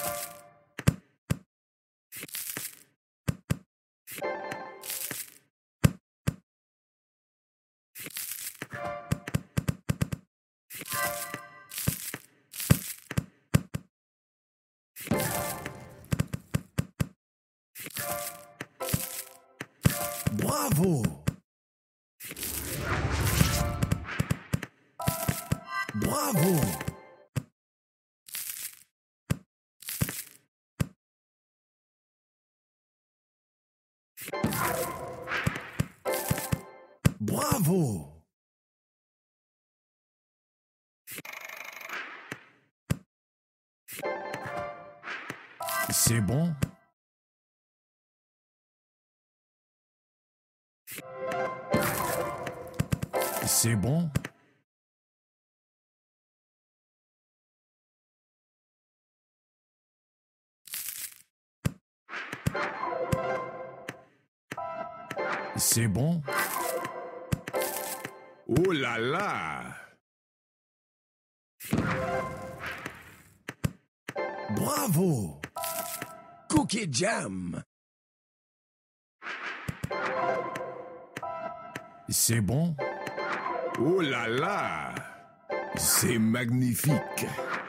Bravo! Bravo! Bravo! C'est bon? C'est bon? C'est bon? Oh là là! Bravo! Cookie Jam! C'est bon? Oh là là! C'est magnifique!